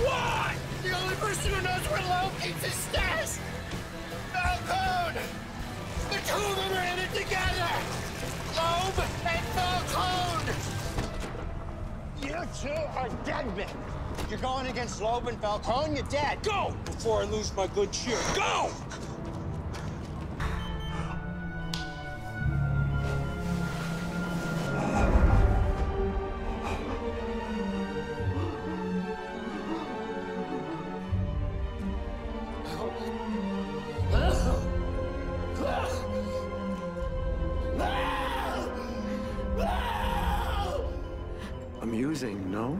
What? The only person who knows where Loeb keeps his stash! Falcone! The two of them are in it together! Loeb and Falcone! You two are dead men! You're going against Loeb and Falcone, you're dead! Go! Before I lose my good cheer, go! Amusing, no?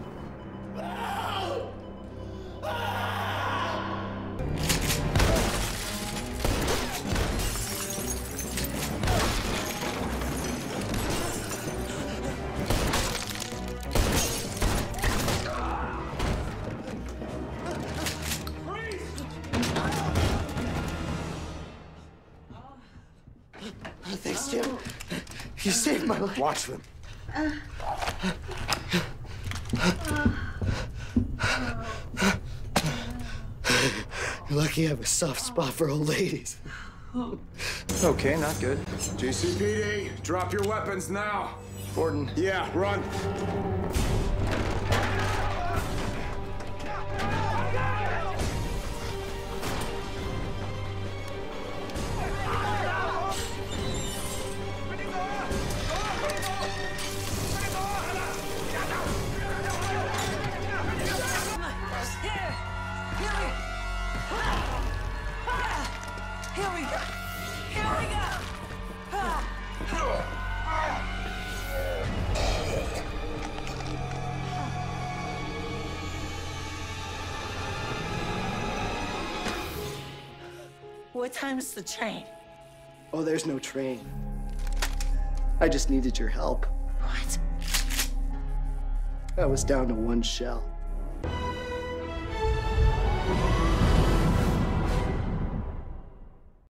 Thanks, Jim. You saved my life. Watch them. You're lucky I have a soft spot for old ladies. Okay, not good. GCPD, drop your weapons now. Gordon. Yeah, run. Here we go. Here we go. What time's the train? Oh, there's no train. I just needed your help. What? I was down to one shell.